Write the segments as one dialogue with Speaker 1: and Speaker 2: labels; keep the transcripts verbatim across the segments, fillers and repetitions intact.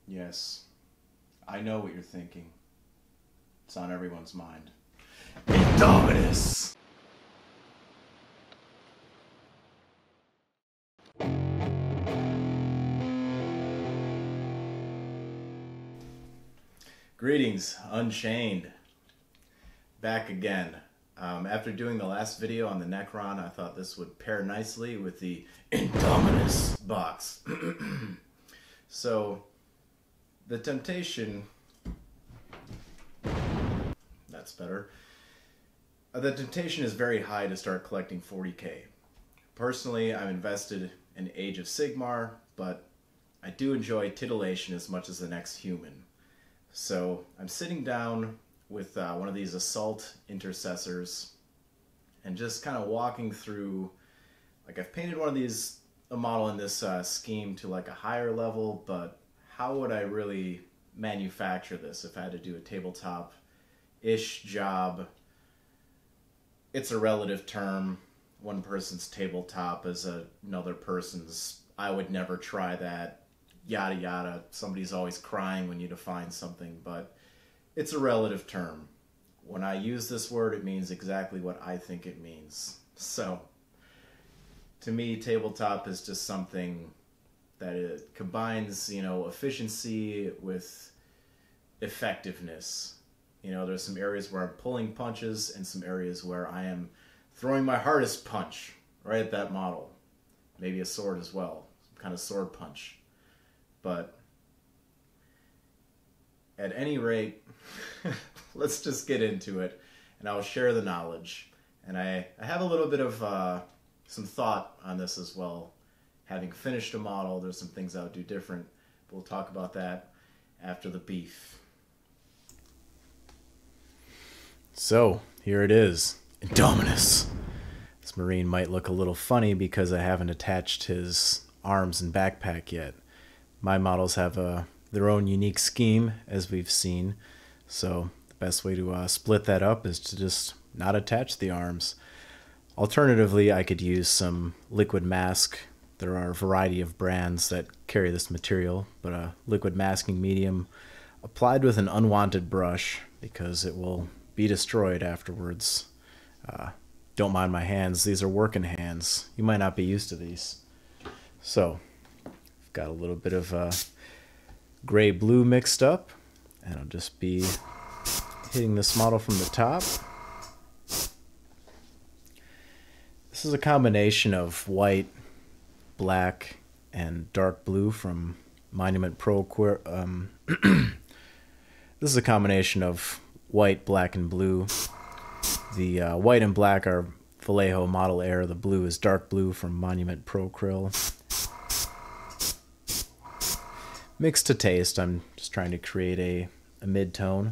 Speaker 1: Yes, I know what you're thinking. It's on everyone's mind. INDOMITUS! Greetings, Unchained. Back again. Um, after doing the last video on the Necron, I thought this would pair nicely with the INDOMITUS box. So, the temptation... That's better. Uh, the temptation is very high to start collecting forty K. Personally, I'm invested in Age of Sigmar, but I do enjoy titillation as much as the next human. So I'm sitting down with uh, one of these assault intercessors and just kind of walking through, like I've painted one of these, a model in this uh, scheme to like a higher level, but how would I really manufacture this if I had to do a tabletop-ish job? It's a relative term. One person's tabletop is a, another person's, I would never try that, yada yada. Somebody's always crying when you define something, but it's a relative term. When I use this word, it means exactly what I think it means. So, to me, tabletop is just something that it combines, you know, efficiency with effectiveness. You know, there's some areas where I'm pulling punches and some areas where I am throwing my hardest punch right at that model. Maybe a sword as well, some kind of sword punch. But at any rate, let's just get into it, and I'll share the knowledge. And I, I have a little bit of uh, some thought on this as well. Having finished a model, there's some things I would do different. But we'll talk about that after the beef. So, here it is. INDOMITUS. This Marine might look a little funny because I haven't attached his arms and backpack yet. My models have uh, their own unique scheme, as we've seen. So, the best way to uh, split that up is to just not attach the arms. Alternatively, I could use some liquid mask. There are a variety of brands that carry this material, but a liquid masking medium applied with an unwanted brush because it will be destroyed afterwards. Uh, don't mind my hands, these are working hands. You might not be used to these. So, I've got a little bit of uh, gray-blue mixed up, and I'll just be hitting this model from the top. This is a combination of white, black, and dark blue from Monument Pro. Um, this is a combination of white, black, and blue. The uh, white and black are Vallejo Model Air. The blue is dark blue from Monument Pro Krill. Mixed to taste. I'm just trying to create a, a mid-tone.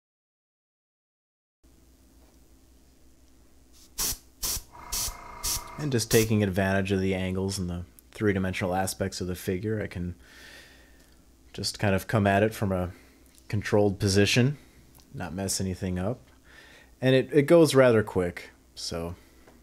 Speaker 1: And just taking advantage of the angles and the three-dimensional aspects of the figure, I can just kind of come at it from a controlled position, not mess anything up. And it, it goes rather quick, so.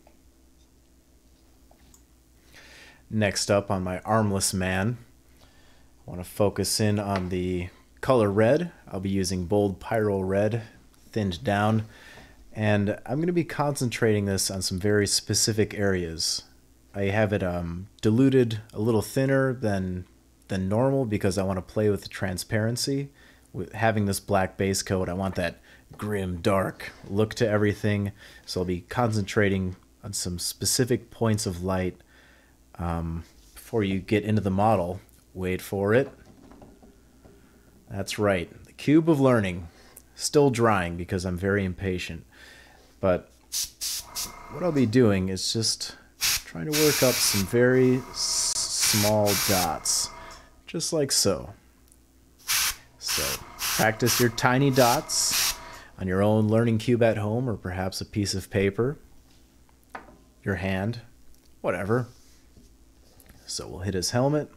Speaker 1: Next up on my armless man, I want to focus in on the color red. I'll be using bold pyro red, thinned down. And I'm going to be concentrating this on some very specific areas. I have it um, diluted a little thinner than, than normal because I want to play with the transparency. With having this black base coat, I want that grim, dark look to everything. So I'll be concentrating on some specific points of light. Um, before you get into the model, wait for it. That's right, the cube of learning. Still drying because I'm very impatient. But what I'll be doing is just trying to work up some very s small dots, just like so. So practice your tiny dots on your own learning cube at home, or perhaps a piece of paper, your hand, whatever. So we'll hit his helmet.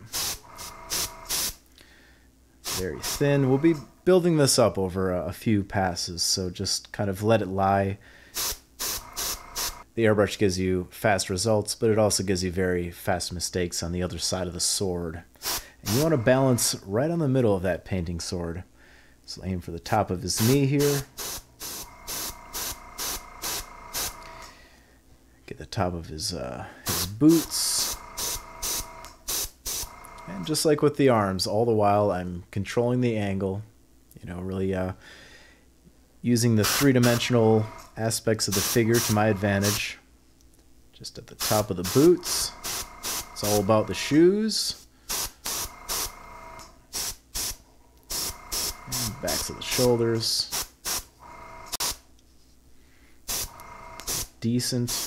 Speaker 1: Very thin. We'll be building this up over a, a few passes, so just kind of let it lie. The airbrush gives you fast results, but it also gives you very fast mistakes on the other side of the sword.
Speaker 2: And you want to balance right on the middle of that painting sword. So aim for the top of his knee here. Get the top of his, uh, his boots. And just like with the arms, all the while I'm controlling the angle, you know, really uh, using the three-dimensional aspects of the figure to my advantage. Just at the top of the boots. It's all about the shoes. And backs of the shoulders. Decent.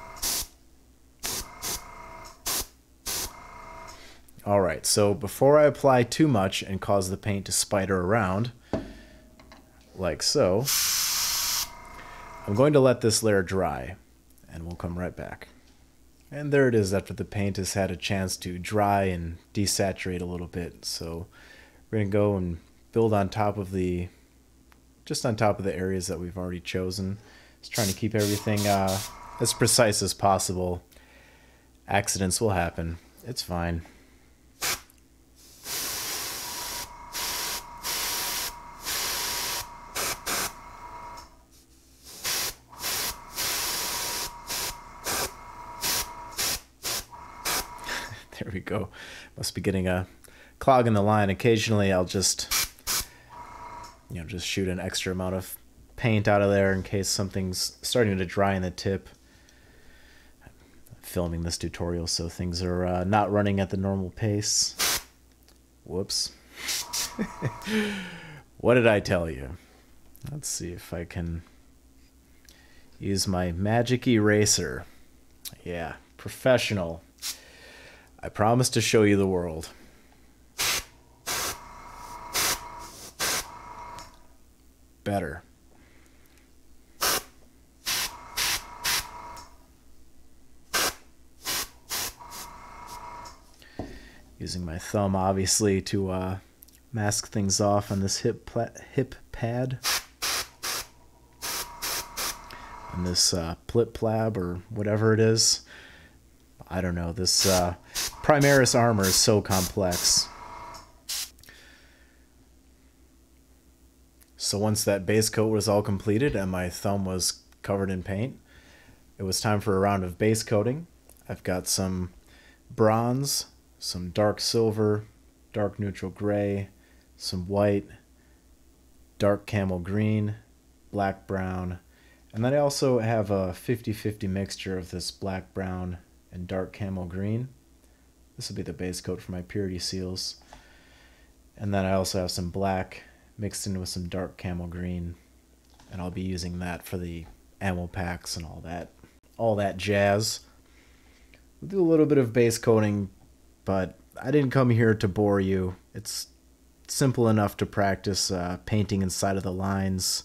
Speaker 2: Alright, so before I apply too much and cause the paint to spider around, like so, I'm going to let this layer dry, and we'll come right back. And there it is after the paint has had a chance to dry and desaturate a little bit. So we're going to go and build on top of the, just on top of the areas that we've already chosen. Just trying to keep everything uh, as precise as possible. Accidents will happen. It's fine. There we go. Must be getting a clog in the line. Occasionally I'll just, you know, just shoot an extra amount of paint out of there in case something's starting to dry in the tip. I'm filming this tutorial so things are uh, not running at the normal pace. Whoops. What did I tell you? Let's see if I can use my magic eraser. Yeah, professional. I promise to show you the world. Better. Using my thumb, obviously, to uh, mask things off on this hip, pla hip pad. And this uh, plip plab, or whatever it is. I don't know, this uh, Primaris armor is so complex. So once that base coat was all completed and my thumb was covered in paint, it was time for a round of base coating. I've got some bronze, some dark silver, dark neutral gray, some white, dark camel green, black brown, and then I also have a fifty fifty mixture of this black brown and dark camel green. This will be the base coat for my purity seals. And then I also have some black mixed in with some dark camel green, and I'll be using that for the ammo packs and all that all that jazz. We'll do a little bit of base coating, but I didn't come here to bore you. It's simple enough to practice uh, painting inside of the lines.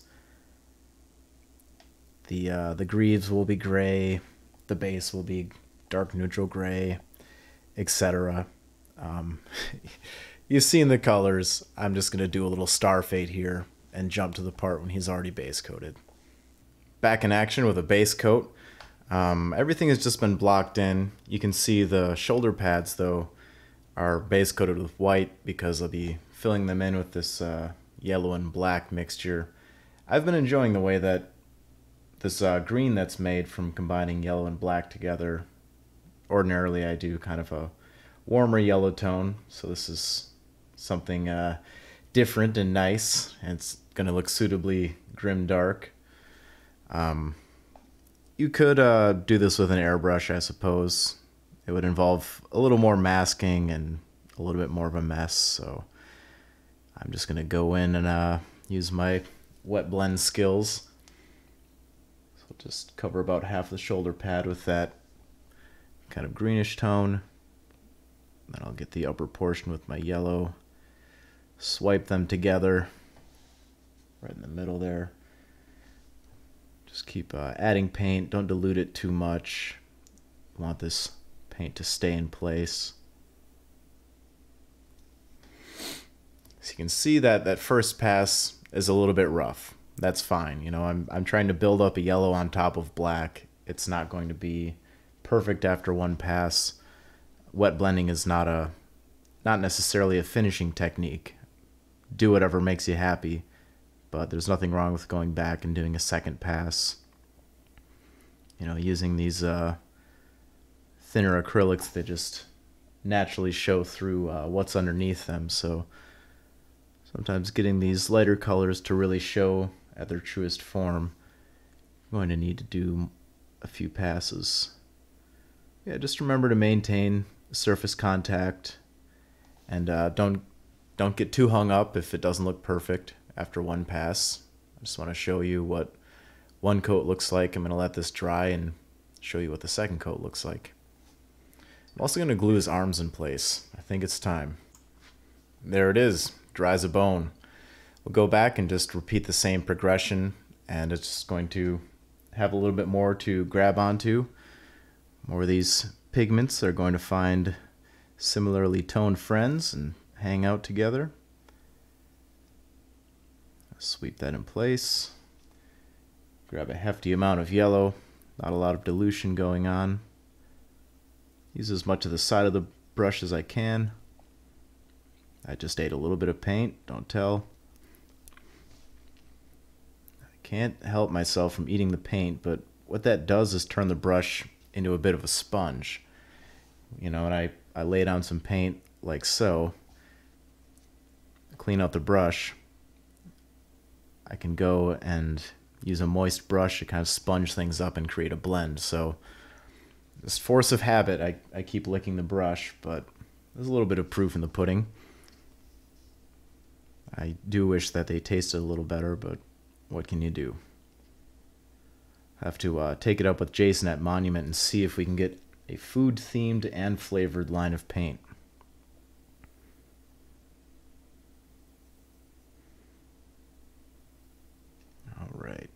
Speaker 2: The uh, the greaves will be gray, the base will be dark neutral gray, et cetera. Um, you've seen the colors. I'm just going to do a little star fade here and jump to the part when he's already base coated. Back in action with a base coat. Um, everything has just been blocked in. You can see the shoulder pads, though, are base coated with white because I'll be filling them in with this uh, yellow and black mixture. I've been enjoying the way that this uh, green that's made from combining yellow and black together. Ordinarily I do kind of a warmer yellow tone, so this is something uh, different and nice, and it's going to look suitably grim dark. Um, you could uh, do this with an airbrush, I suppose. It would involve a little more masking and a little bit more of a mess, so I'm just going to go in and uh, use my wet blend skills. So just cover about half the shoulder pad with that kind of greenish tone. Then I'll get the upper portion with my yellow, swipe them together right in the middle there. Just keep uh, adding paint, don't dilute it too much. You want this paint to stay in place. So you can see that that first pass is a little bit rough. That's fine. You know, I'm I'm trying to build up a yellow on top of black. It's not going to be perfect after one pass. Wet blending is not a not necessarily a finishing technique. Do whatever makes you happy, but there's nothing wrong with going back and doing a second pass. You know, using these uh, thinner acrylics that just naturally show through uh, what's underneath them. So sometimes getting these lighter colors to really show at their truest form, I'm going to need to do a few passes. Yeah, just remember to maintain surface contact, and uh, don't don't get too hung up if it doesn't look perfect after one pass. I just want to show you what one coat looks like. I'm going to let this dry and show you what the second coat looks like. I'm also going to glue his arms in place. I think it's time. There it is, dry as a bone. We'll go back and just repeat the same progression, and it's just going to have a little bit more to grab onto. More of these pigments are going to find similarly toned friends and hang out together. Sweep that in place. Grab a hefty amount of yellow, not a lot of dilution going on. Use as much of the side of the brush as I can. I just ate a little bit of paint, don't tell. I can't help myself from eating the paint, but what that does is turn the brush into a bit of a sponge. You know, and I, I lay down some paint like so, clean out the brush. I can go and use a moist brush to kind of sponge things up and create a blend. So this force of habit, I, I keep licking the brush, but there's a little bit of proof in the pudding. I do wish that they tasted a little better, but what can you do? I have to uh, take it up with Jason at Monument and see if we can get a food-themed and flavored line of paint. All right.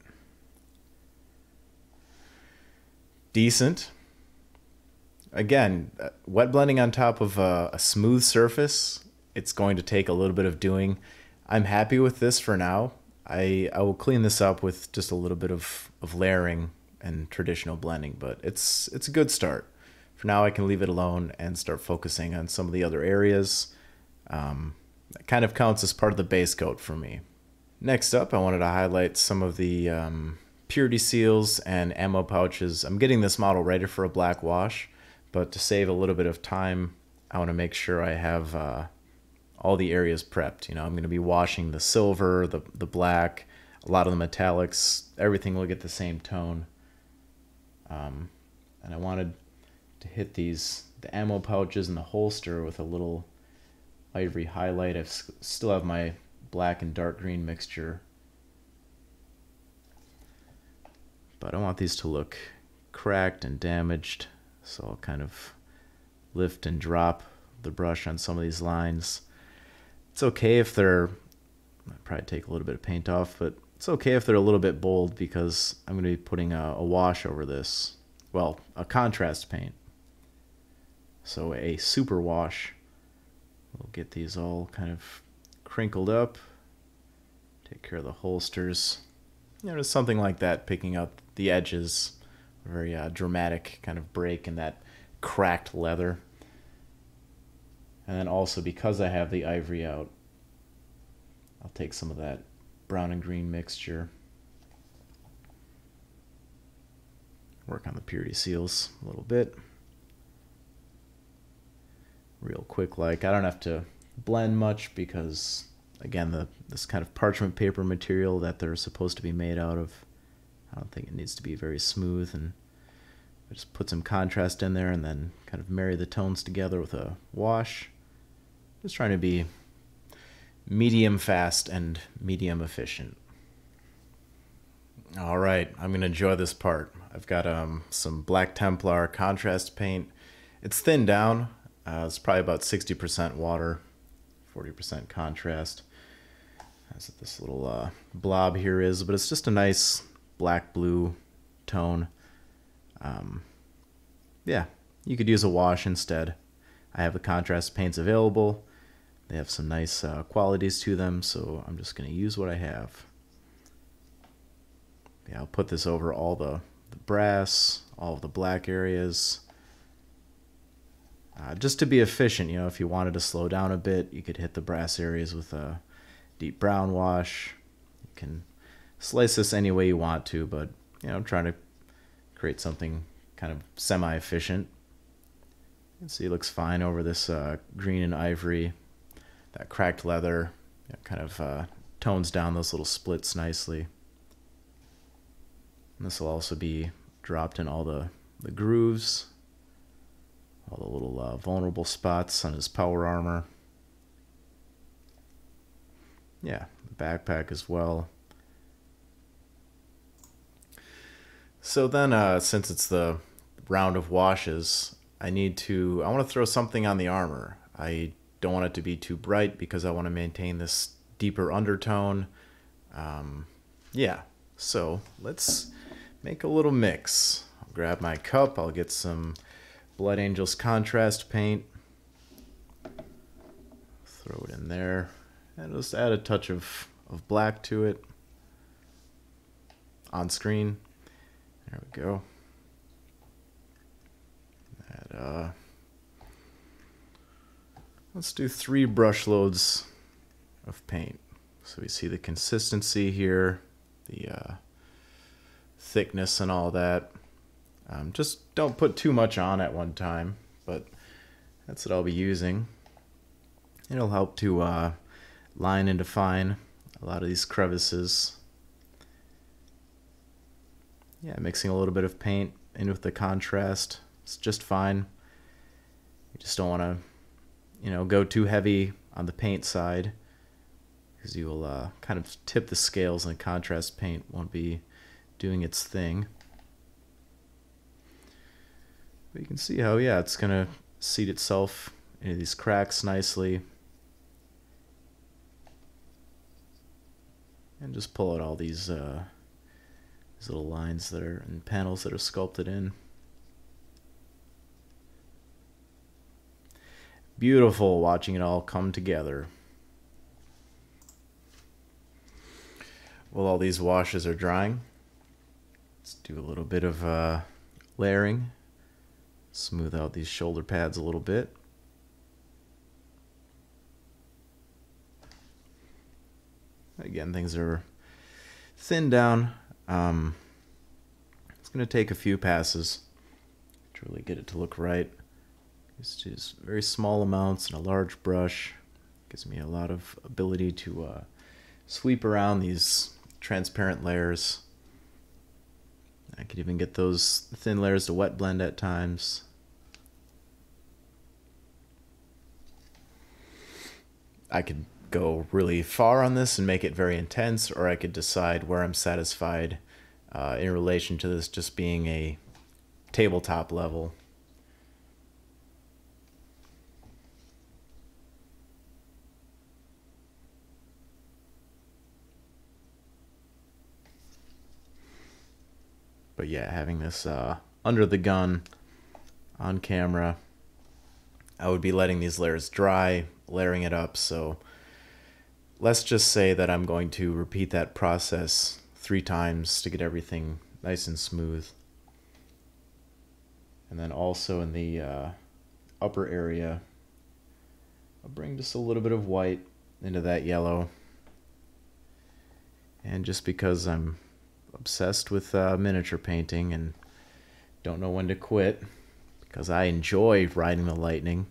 Speaker 2: Decent. Again, uh, wet blending on top of a, a smooth surface, it's going to take a little bit of doing. I'm happy with this for now. I, I will clean this up with just a little bit of, of layering and traditional blending, but it's it's a good start. For now, I can leave it alone and start focusing on some of the other areas. Um, it kind of counts as part of the base coat for me. Next up, I wanted to highlight some of the um, purity seals and ammo pouches. I'm getting this model ready for a black wash, but to save a little bit of time, I want to make sure I have uh, all the areas prepped. You know, I'm going to be washing the silver, the, the black, a lot of the metallics, everything will get the same tone. Um, and I wanted to hit these, the ammo pouches and the holster with a little ivory highlight. I still have my black and dark green mixture, but I want these to look cracked and damaged, so I'll kind of lift and drop the brush on some of these lines. It's okay if they're, I'll probably take a little bit of paint off, but it's okay if they're a little bit bold because I'm going to be putting a, a wash over this. Well, a contrast paint. So a super wash. We'll get these all kind of crinkled up. Take care of the holsters. You know, just something like that, picking up the edges. A very uh, dramatic kind of break in that cracked leather. And then also, because I have the ivory out, I'll take some of that brown and green mixture. Work on the purity seals a little bit. Real quick, like, I don't have to blend much because, again, the this kind of parchment paper material that they're supposed to be made out of, I don't think it needs to be very smooth, and I just put some contrast in there and then kind of marry the tones together with a wash. Just trying to be medium fast and medium efficient. All right, I'm going to enjoy this part. I've got um, some Black Templar contrast paint. It's thinned down. Uh, it's probably about sixty percent water, forty percent contrast. That's what this little uh, blob here is, but it's just a nice black-blue tone. Um, yeah, you could use a wash instead. I have the contrast paints available. They have some nice uh, qualities to them, so I'm just going to use what I have. Yeah, I'll put this over all the, the brass, all of the black areas. Uh, just to be efficient, you know, if you wanted to slow down a bit, you could hit the brass areas with a deep brown wash. You can slice this any way you want to, but, you know, I'm trying to create something kind of semi-efficient. You can see it looks fine over this uh, green and ivory. That cracked leather, you know, kind of uh, tones down those little splits nicely. And this will also be dropped in all the, the grooves, all the little uh, vulnerable spots on his power armor. Yeah, the backpack as well. So then, uh, since it's the round of washes, I need to, I want to throw something on the armor. I don't want it to be too bright because I want to maintain this deeper undertone. Um, yeah, so let's make a little mix. I'll grab my cup, I'll get some Blood Angels contrast paint. Throw it in there. And just add a touch of, of black to it. On screen. There we go. Add, uh, let's do three brush loads of paint. So we see the consistency here, the uh, thickness and all that. Um, just don't put too much on at one time, but that's what I'll be using. It'll help to uh, line and define a lot of these crevices. Yeah, mixing a little bit of paint in with the contrast. It's just fine. You just don't want to, you know, go too heavy on the paint side, because you will uh, kind of tip the scales and the contrast paint won't be doing its thing. But you can see how, yeah, it's going to seat itself into these cracks nicely. And just pull out all these, uh, these little lines that are and panels that are sculpted in. Beautiful watching it all come together. While all these washes are drying, let's do a little bit of uh, layering. Smooth out these shoulder pads a little bit. Again, things are thinned down. Um, it's going to take a few passes to really get it to look right. Just use very small amounts and a large brush. Gives me a lot of ability to uh, sweep around these transparent layers. I could even get those thin layers to wet blend at times. I could go really far on this and make it very intense, or I could decide where I'm satisfied uh, in relation to this just being a tabletop level. But yeah, having this uh, under the gun on camera, I would be letting these layers dry, layering it up. So let's just say that I'm going to repeat that process three times to get everything nice and smooth. And then also in the uh, upper area, I'll bring just a little bit of white into that yellow. And just because I'm obsessed with uh, miniature painting and don't know when to quit, because I enjoy riding the lightning,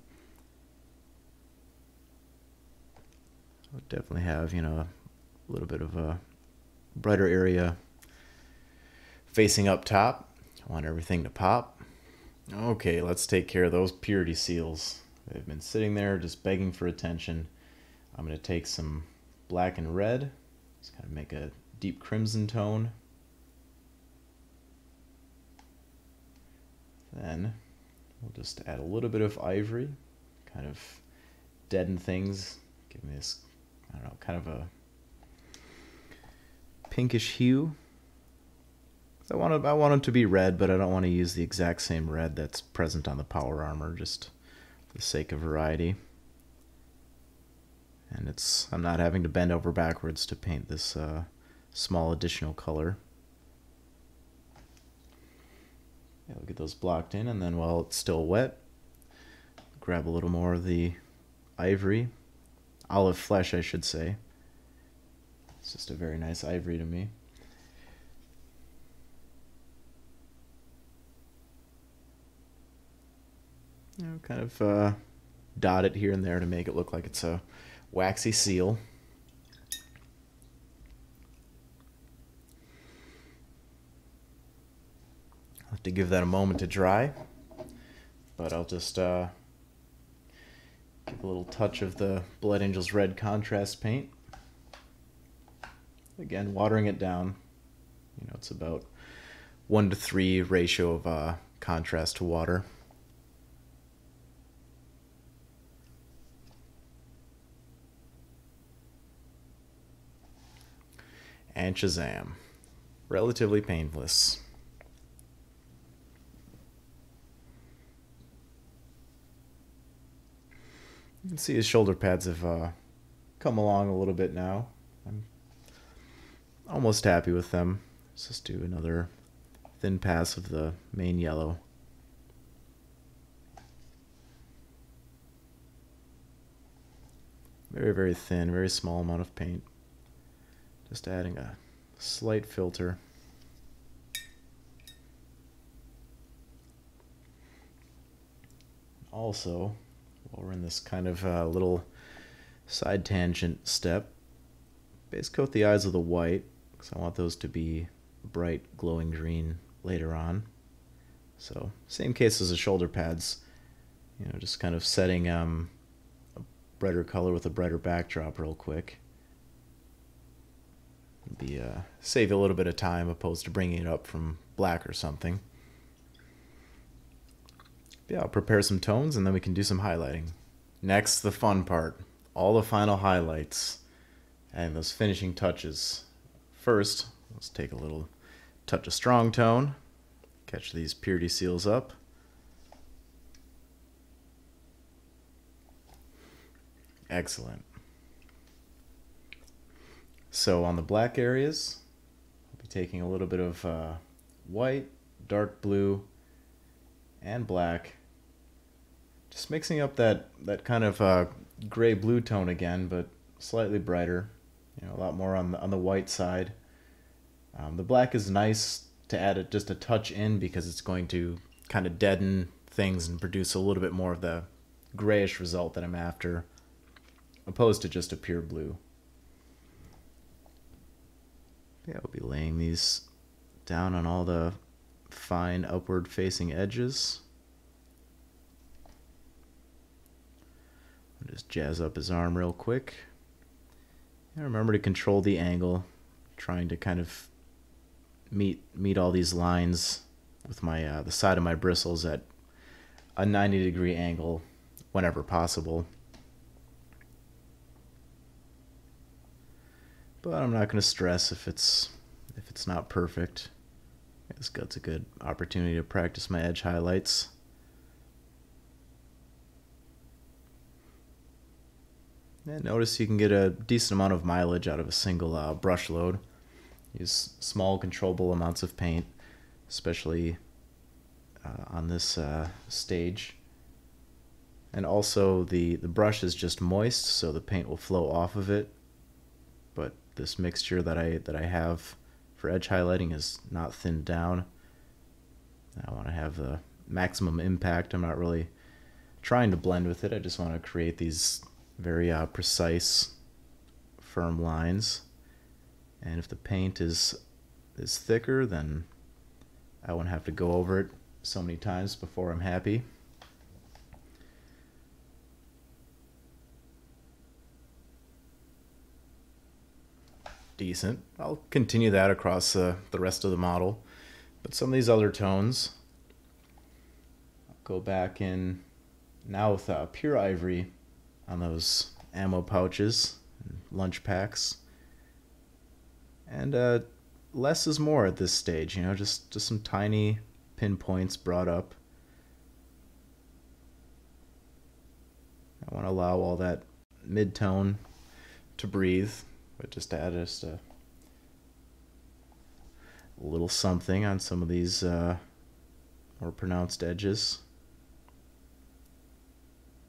Speaker 2: I'll definitely have, you know, a little bit of a brighter area facing up top. I want everything to pop. Okay, let's take care of those purity seals. They've been sitting there just begging for attention. I'm going to take some black and red, just kind of make a deep crimson tone. Then we'll just add a little bit of ivory, kind of deaden things, give me this, I don't know, kind of a pinkish hue. I want it, I want it to be red, but I don't want to use the exact same red that's present on the power armor, just for the sake of variety. And it's, I'm not having to bend over backwards to paint this uh, small additional color. Yeah, we'll get those blocked in, and then while it's still wet, grab a little more of the ivory. Olive flesh, I should say. It's just a very nice ivory to me. You know, kind of uh, dot it here and there to make it look like it's a waxy seal. I'll have to give that a moment to dry, but I'll just uh, give a little touch of the Blood Angels Red contrast paint. Again, watering it down. You know, it's about one to three ratio of uh, contrast to water. And Shazam. Relatively painless. You can see his shoulder pads have uh, come along a little bit now. I'm almost happy with them. Let's just do another thin pass of the main yellow. Very, very thin, very small amount of paint. Just adding a slight filter. Also, while we're in this kind of uh, little side tangent step, base coat the eyes with a white, because I want those to be bright glowing green later on. So, same case as the shoulder pads, you know, just kind of setting um, a brighter color with a brighter backdrop real quick. Be uh, save you a little bit of time opposed to bringing it up from black or something. Yeah, I'll prepare some tones and then we can do some highlighting. Next, the fun part. All the final highlights and those finishing touches. First, let's take a little touch of strong tone. Catch these purity seals up. Excellent. So on the black areas, I'll be taking a little bit of uh, white, dark blue, and black. Just mixing up that, that kind of uh, gray-blue tone again, but slightly brighter. You know, a lot more on the, on the white side. Um, the black is nice to add it just a touch in because it's going to kind of deaden things and produce a little bit more of the grayish result that I'm after, opposed to just a pure blue. Yeah, I'll be laying these down on all the fine upward facing edges. I'll just jazz up his arm real quick. And remember to control the angle, trying to kind of meet meet all these lines with my uh, the side of my bristles at a ninety degree angle whenever possible. But I'm not going to stress if it's if it's not perfect. This gut's a good opportunity to practice my edge highlights. And notice you can get a decent amount of mileage out of a single uh, brush load. Use small controllable amounts of paint, especially uh, on this uh, stage. And also the, the brush is just moist, so the paint will flow off of it. But this mixture that I that I have for edge highlighting is not thinned down. I want to have the maximum impact. I'm not really trying to blend with it. I just want to create these very uh, precise, firm lines. And if the paint is is thicker, then I won't have to go over it so many times before I'm happy. Decent. I'll continue that across uh, the rest of the model. But some of these other tones, I'll go back in now with uh, pure ivory on those ammo pouches and lunch packs. And uh, less is more at this stage, you know, just, just some tiny pinpoints brought up. I want to allow all that mid-tone to breathe. But just add just a little something on some of these uh, more pronounced edges.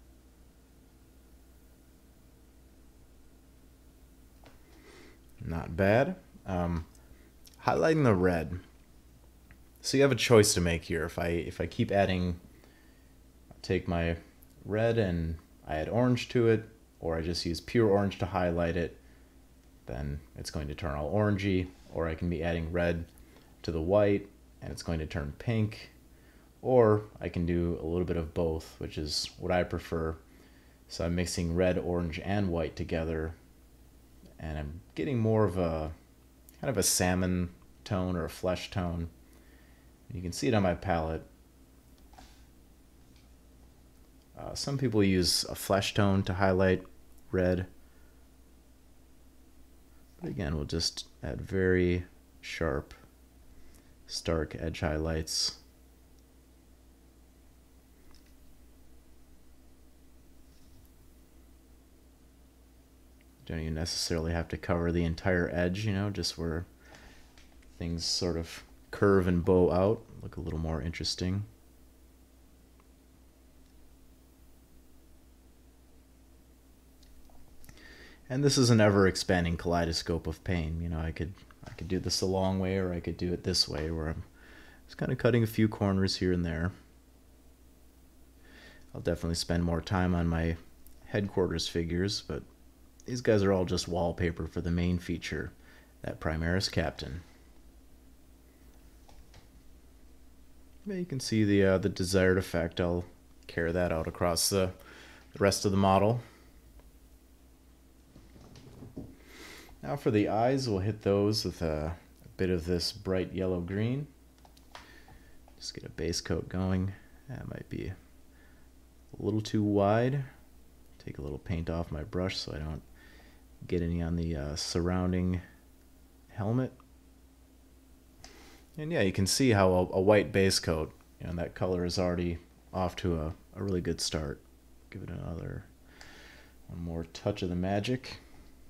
Speaker 2: Not bad. Um, highlighting the red. So you have a choice to make here. If I if I keep adding, take my red and I add orange to it, or I just use pure orange to highlight it, then it's going to turn all orangey. Or I can be adding red to the white and it's going to turn pink. Or I can do a little bit of both, which is what I prefer. So I'm mixing red, orange, and white together, and I'm getting more of a kind of a salmon tone or a flesh tone. You can see it on my palette. Uh, some people use a flesh tone to highlight red. But again, we'll just add very sharp, stark edge highlights. Don't even necessarily have to cover the entire edge, you know, just where things sort of curve and bow out, look a little more interesting. And this is an ever-expanding kaleidoscope of pain. You know, I could I could do this a long way, or I could do it this way, where I'm just kind of cutting a few corners here and there. I'll definitely spend more time on my headquarters figures, but these guys are all just wallpaper for the main feature, that Primaris Captain. But you can see the uh, the desired effect. I'll carry that out across the, the rest of the model. Now for the eyes, we'll hit those with a, a bit of this bright yellow green. Just get a base coat going. That might be a little too wide. Take a little paint off my brush so I don't get any on the uh, surrounding helmet. And yeah, you can see how a, a white base coat, you know, that color is already off to a, a really good start. Give it another, one more touch of the magic.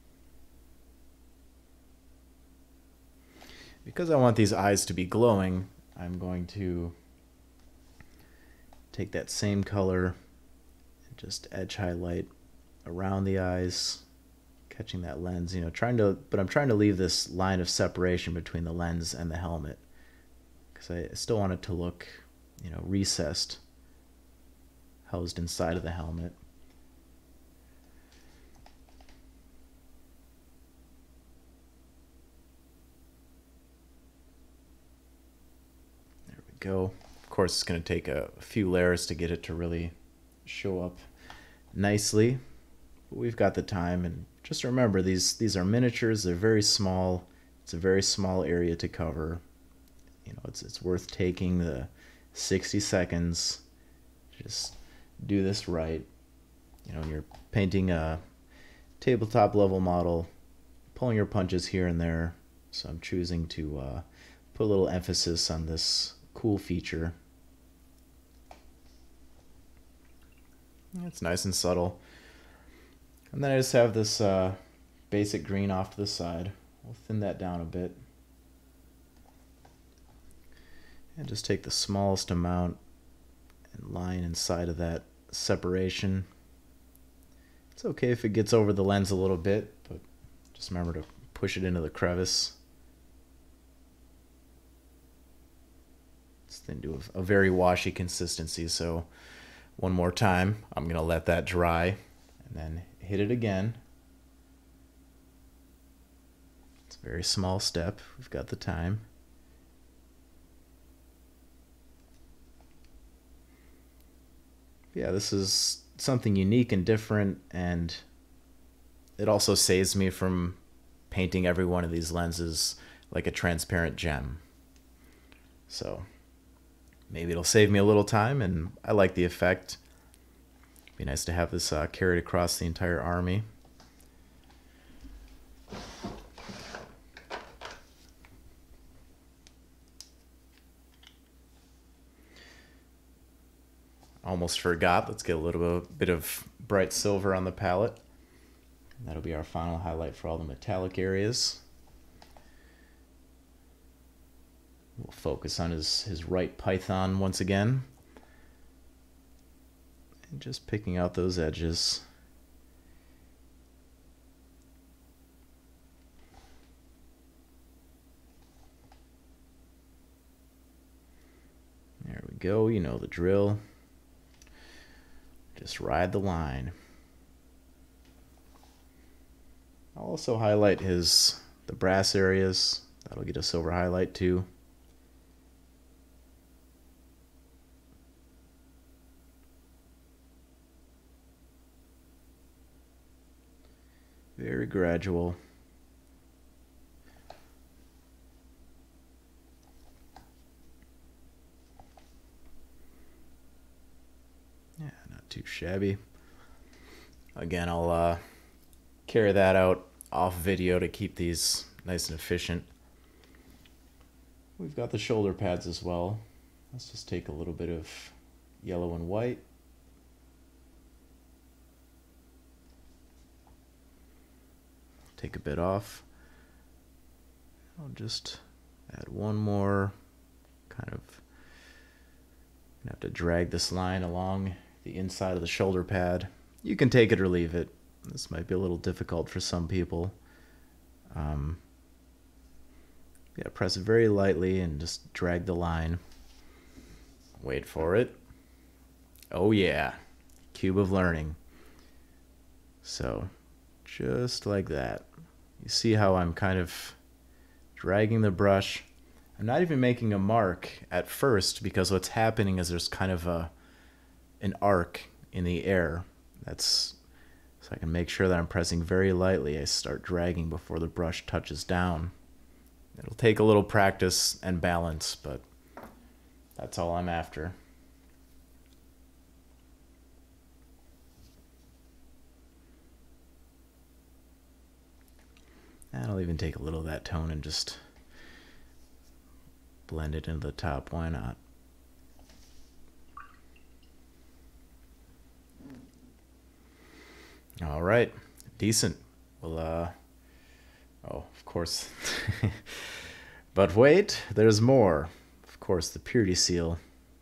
Speaker 2: Because I want these eyes to be glowing, I'm going to take that same color and just edge highlight around the eyes, catching that lens, you know, trying to, but I'm trying to leave this line of separation between the lens and the helmet, because I still want it to look, you know, recessed, housed inside of the helmet. There we go. Of course, it's going to take a, a few layers to get it to really show up nicely, but we've got the time. And just remember, these these are miniatures. They're very small. It's a very small area to cover. You know, it's it's worth taking the sixty seconds. Just do this right. You know, when you're painting a tabletop level model, pulling your punches here and there. So I'm choosing to uh, put a little emphasis on this cool feature. It's nice and subtle. And then I just have this uh, basic green off to the side. We'll thin that down a bit. And just take the smallest amount and line inside of that separation. It's okay if it gets over the lens a little bit, but just remember to push it into the crevice. It's then to a, a very washy consistency, so one more time, I'm going to let that dry and then hit it again. It's a very small step. We've got the time. Yeah, this is something unique and different, and it also saves me from painting every one of these lenses like a transparent gem. So maybe it'll save me a little time, and I like the effect. Be nice to have this uh, carried across the entire army. Almost forgot. Let's get a little bit of bright silver on the palette. That'll be our final highlight for all the metallic areas. We'll focus on his, his right python once again. And just picking out those edges. go, you know the drill. Just ride the line. I'll also highlight his the brass areas. That'll get a silver highlight too. Very gradual. Yeah, not too shabby. Again, I'll uh, carry that out off video to keep these nice and efficient. We've got the shoulder pads as well. Let's just take a little bit of yellow and white. Take a bit off. I'll just add one more. Kind of gonna have to drag this line along the inside of the shoulder pad. You can take it or leave it. This might be a little difficult for some people. Um, yeah, press it very lightly and just drag the line. Wait for it. Oh yeah, cube of learning. So, just like that. You see how I'm kind of dragging the brush. I'm not even making a mark at first because what's happening is there's kind of a an arc in the air. That's so I can make sure that I'm pressing very lightly. I start dragging before the brush touches down. It'll take a little practice and balance, but that's all I'm after. And I'll even take a little of that tone and just blend it into the top. Why not? All right, decent. Well, uh, oh, of course. But wait, there's more. Of course, the purity seal.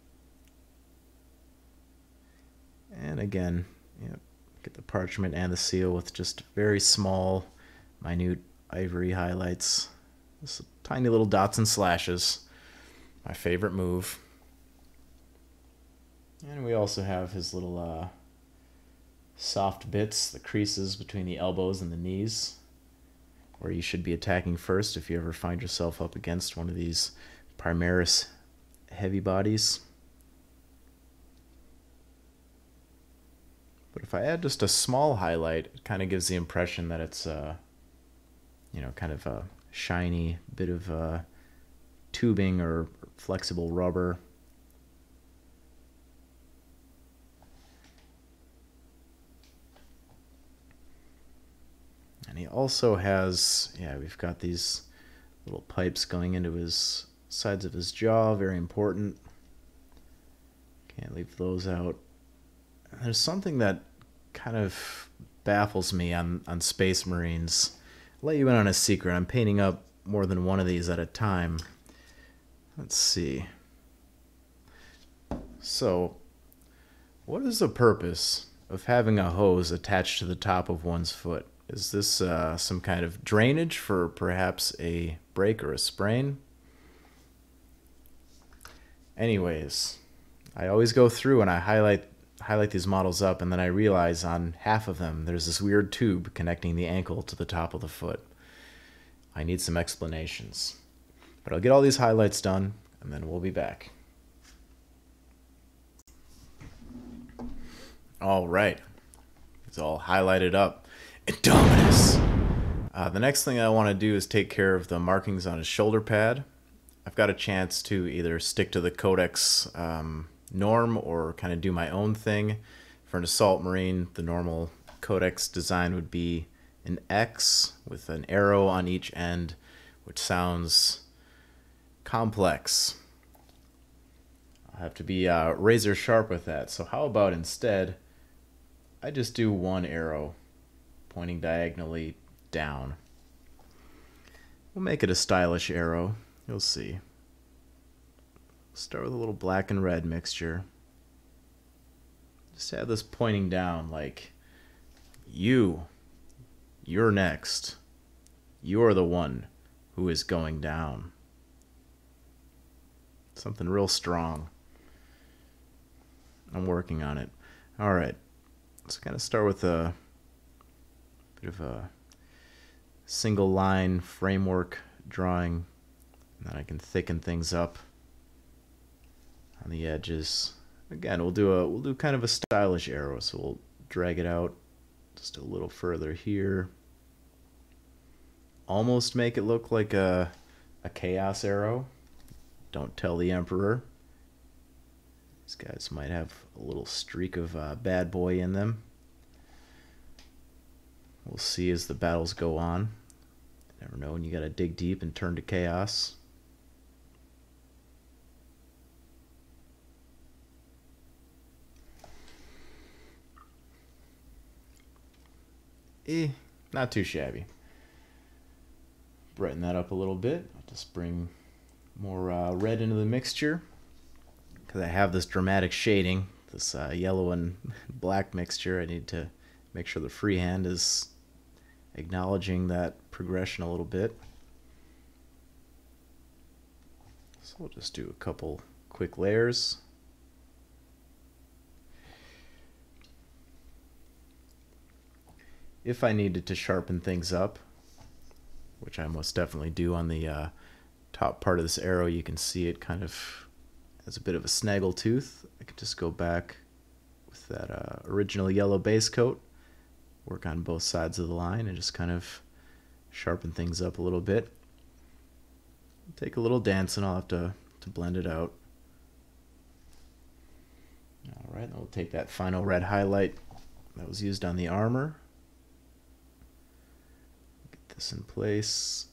Speaker 2: And again, you know, get the parchment and the seal with just very small, minute ivory highlights. Just tiny little dots and slashes. My favorite move. And we also have his little uh, soft bits, the creases between the elbows and the knees, where you should be attacking first if you ever find yourself up against one of these Primaris heavy bodies. But if I add just a small highlight, it kind of gives the impression that it's uh, you know, kind of a shiny bit of uh, tubing or flexible rubber. And he also has, yeah, we've got these little pipes going into his sides of his jaw, very important. Can't leave those out. And there's something that kind of baffles me on, on Space Marines. I'll let you in on a secret. I'm painting up more than one of these at a time. Let's see. So, what is the purpose of having a hose attached to the top of one's foot? Is this uh, some kind of drainage for perhaps a break or a sprain? Anyways, I always go through and I highlight highlight these models up, and then I realize on half of them there's this weird tube connecting the ankle to the top of the foot. I need some explanations. But I'll get all these highlights done, and then we'll be back. All right. It's all highlighted up. INDOMITUS! Uh, the next thing I want to do is take care of the markings on his shoulder pad. I've got a chance to either stick to the Codex um, norm or kind of do my own thing. For an assault marine, the normal Codex design would be an X with an arrow on each end, which sounds complex. I'll have to be uh, razor sharp with that. So how about instead, I just do one arrow pointing diagonally down. We'll make it a stylish arrow. You'll see. Start with a little black and red mixture. Just have this pointing down like, you, you're next. You're the one who is going down. Something real strong. I'm working on it. All right. Let's kind of start with a bit of a single line framework drawing, and then I can thicken things up on the edges. Again, we'll do a we'll do kind of a stylish arrow, so we'll drag it out just a little further here. Almost make it look like a a chaos arrow. Don't tell the Emperor. These guys might have a little streak of uh, bad boy in them. We'll see as the battles go on. You never know when you gotta dig deep and turn to chaos. Eh, not too shabby. Brighten that up a little bit. I'll just bring more uh, red into the mixture because I have this dramatic shading, this uh, yellow and black mixture. I need to make sure the freehand is acknowledging that progression a little bit. So we'll just do a couple quick layers. If I needed to sharpen things up, which I most definitely do on the uh, top part of this arrow, you can see it kind of has a bit of a snaggle tooth. I can just go back with that uh, original yellow base coat, work on both sides of the line, and just kind of sharpen things up a little bit. Take a little dancing, I'll have to, to blend it out. Alright, then we'll take that final red highlight that was used on the armor. Get this in place.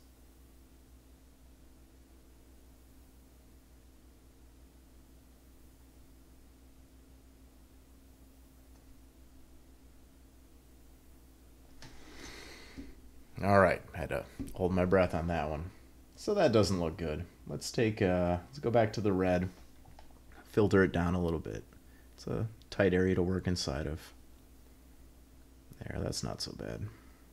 Speaker 2: All right, I had to hold my breath on that one. So that doesn't look good. Let's take, uh, let's go back to the red, filter it down a little bit. It's a tight area to work inside of. There, that's not so bad.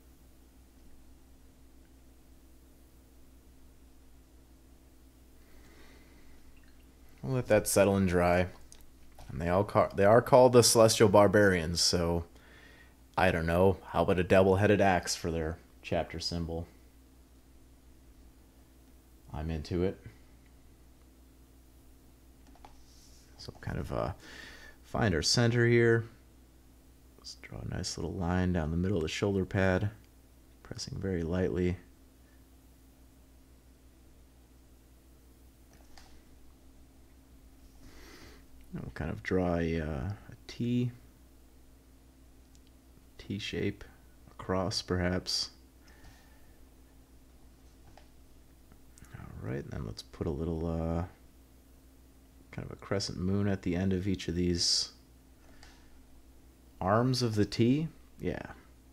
Speaker 2: We'll let that settle and dry. And they all ca they are called the Celestial Barbarians, so I don't know. How about a double-headed axe for their chapter symbol? I'm into it. So kind of uh, find our center here. Let's draw a nice little line down the middle of the shoulder pad, pressing very lightly. And we'll kind of draw a, uh, a T, T shape across perhaps. All right, and then let's put a little uh, kind of a crescent moon at the end of each of these arms of the T. Yeah.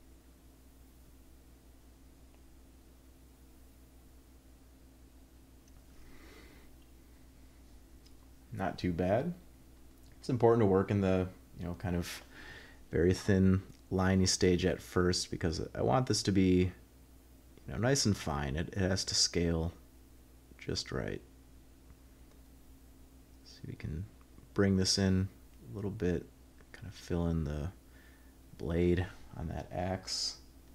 Speaker 2: Not too bad. It's important to work in the, you know, kind of very thin liney stage at first because I want this to be, you know, nice and fine. It, it has to scale just right. See if we can bring this in a little bit, kind of fill in the blade on that axe.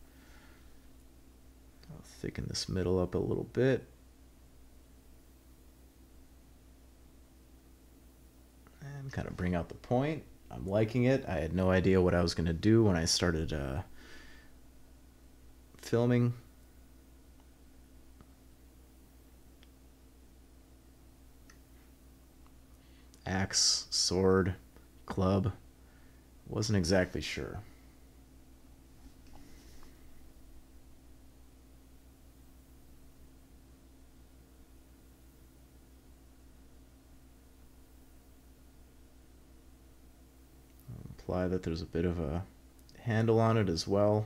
Speaker 2: I'll thicken this middle up a little bit. And kind of bring out the point. I'm liking it. I had no idea what I was going to do when I started uh, filming. Axe, sword, club. Wasn't exactly sure. Imply that there's a bit of a handle on it as well.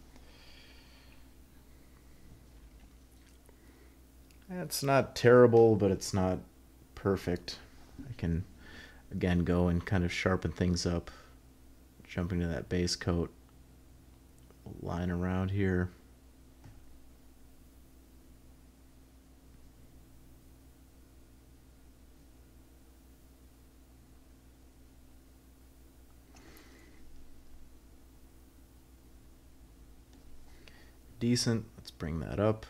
Speaker 2: It's not terrible, but it's not perfect. I can, again, go and kind of sharpen things up, jumping to that base coat, line around here. decent. Let's bring that up.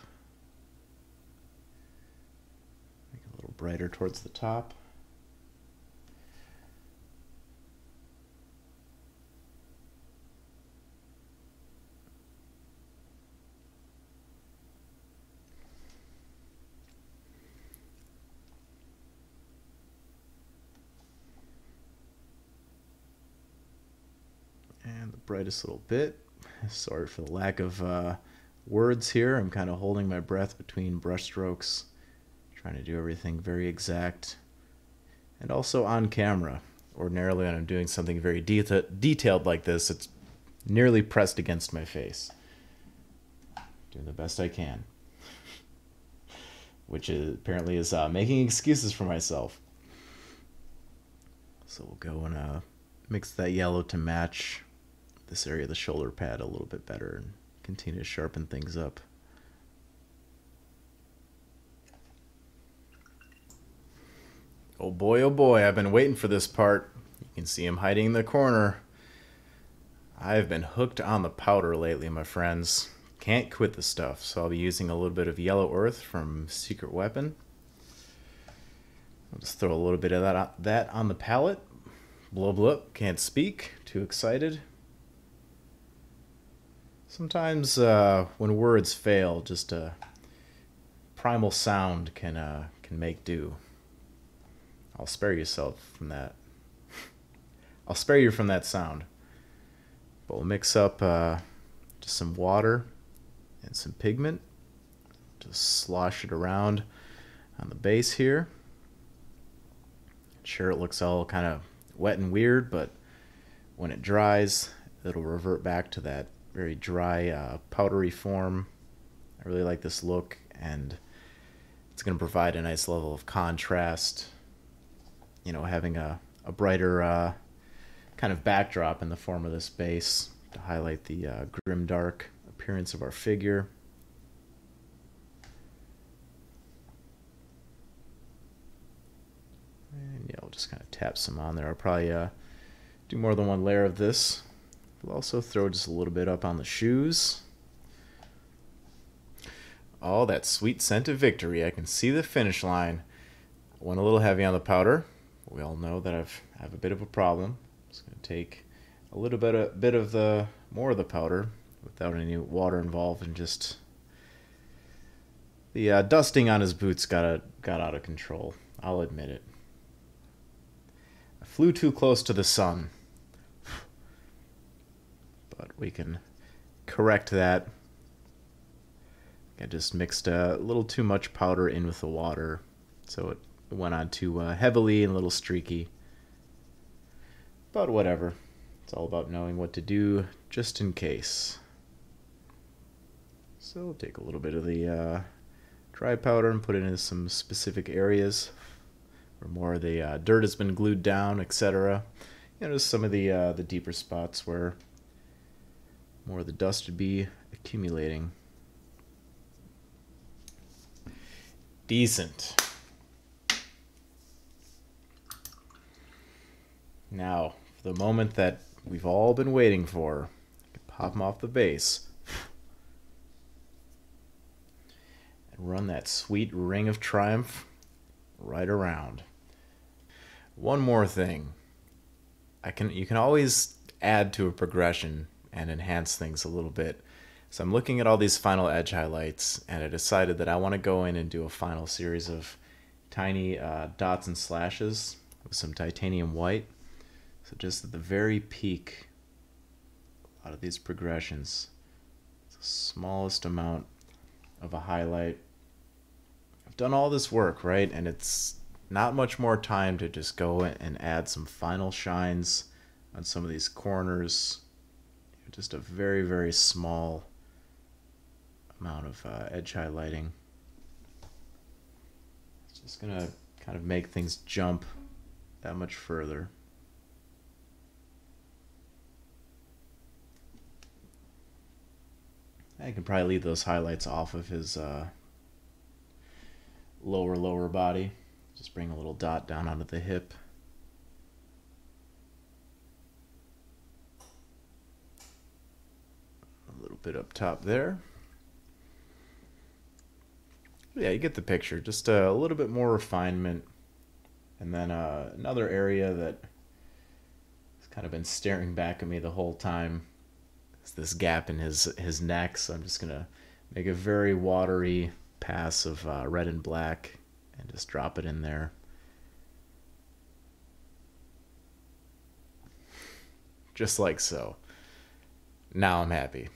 Speaker 2: Make it a little brighter towards the top. And the brightest little bit. Sorry for the lack of uh, words here. I'm kind of holding my breath between brush strokes, trying to do everything very exact. And also on camera. Ordinarily when I'm doing something very deta detailed like this, it's nearly pressed against my face. Doing the best I can. Which is, apparently is uh, making excuses for myself. So we'll go and uh, mix that yellow to match this area of the shoulder pad a little bit better and continue to sharpen things up. Oh boy, oh boy, I've been waiting for this part. You can see him hiding in the corner. I've been hooked on the powder lately, my friends. Can't quit the stuff, so I'll be using a little bit of yellow earth from Secret Weapon. I'll just throw a little bit of that, that on the palette. Blah blah, can't speak, too excited. Sometimes uh, when words fail, just a primal sound can uh, can make do. I'll spare yourself from that. I'll spare you from that sound. But we'll mix up uh, just some water and some pigment. Just slosh it around on the base here. Sure, it looks all kind of wet and weird, but when it dries, it'll revert back to that very dry, uh, powdery form. I really like this look, and it's going to provide a nice level of contrast. You know, having a, a brighter uh, kind of backdrop in the form of this base to highlight the uh, grim dark appearance of our figure. And yeah, we'll just kind of tap some on there. I'll probably uh, do more than one layer of this. We'll also throw just a little bit up on the shoes. Oh, that sweet scent of victory. I can see the finish line. I went a little heavy on the powder. We all know that I've I have a bit of a problem. I'm just going to take a little bit of, bit of the more of the powder without any water involved, and just the uh, dusting on his boots got a, got out of control. I'll admit it. I flew too close to the sun. But we can correct that. I just mixed a little too much powder in with the water, so it went on too uh, heavily and a little streaky. But whatever. It's all about knowing what to do just in case. So we'll take a little bit of the uh, dry powder and put it into some specific areas where more of the uh, dirt has been glued down, et cetera. You know, just some of the uh, the deeper spots where more of the dust would be accumulating. Decent. Now, for the moment that we've all been waiting for, I can pop them off the base and run that sweet ring of triumph right around. One more thing. I can you can always add to a progression and enhance things a little bit. So I'm looking at all these final edge highlights, and I decided that I want to go in and do a final series of tiny uh, dots and slashes with some titanium white. So just at the very peak, a lot of these progressions, it's the smallest amount of a highlight. I've done all this work, right? And it's not much more time to just go and add some final shines on some of these corners. Just a very, very small amount of uh, edge highlighting. It's just going to kind of make things jump that much further. I can probably leave those highlights off of his uh, lower, lower body. Just bring a little dot down onto the hip. A little bit up top there. Yeah, you get the picture. Just a little bit more refinement. And then uh, another area that has kind of been staring back at me the whole time is this gap in his, his neck. So I'm just going to make a very watery pass of uh, red and black and just drop it in there. Just like so. Now I'm happy.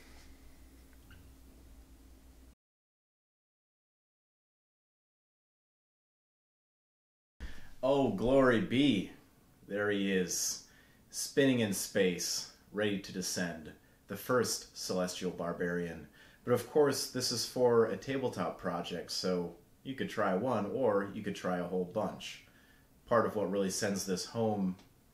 Speaker 1: Oh, glory be! There he is, spinning in space, ready to descend, the first celestial barbarian. But of course, this is for a tabletop project, so you could try one, or you could try a whole bunch. Part of what really sends this home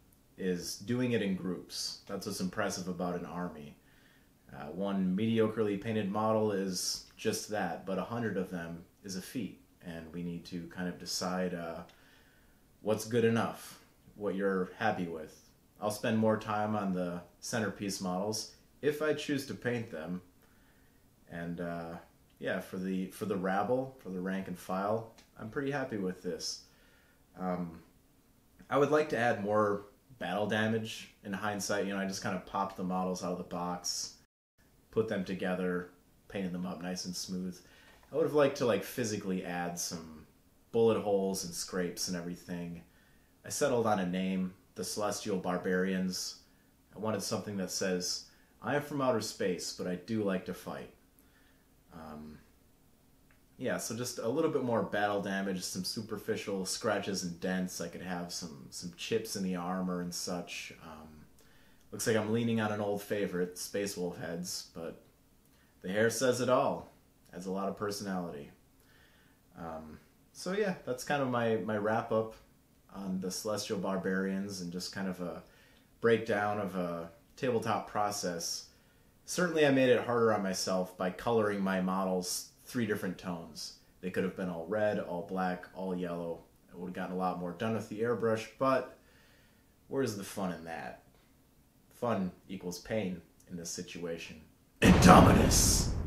Speaker 1: is doing it in groups. That's what's impressive about an army. Uh, one mediocrely painted model is just that, but a hundred of them is a feat, and we need to kind of decide uh, what's good enough, what you're happy with. I'll spend more time on the centerpiece models if I choose to paint them, and uh, yeah, for the for the rabble, for the rank and file, I'm pretty happy with this. Um, I would like to add more battle damage. In hindsight, you know, I just kind of popped the models out of the box, put them together, painted them up nice and smooth. I would have liked to like physically add some bullet holes and scrapes and everything. I settled on a name, the Celestial Barbarians. I wanted something that says, I am from outer space, but I do like to fight. Um, yeah, so just a little bit more battle damage, some superficial scratches and dents. I could have some, some chips in the armor and such. Um, looks like I'm leaning on an old favorite, Space Wolf heads, but the hair says it all. Adds a lot of personality. Um, so yeah, that's kind of my, my wrap-up on the Celestial Barbarians and just kind of a breakdown of a tabletop process. Certainly I made it harder on myself by coloring my models three different tones. They could have been all red, all black, all yellow. I would have gotten a lot more done with the airbrush, but where's the fun in that? Fun equals pain in this situation. INDOMITUS!